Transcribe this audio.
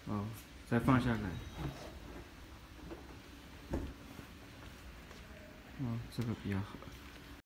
哦，再放下来。哦，这个比较好。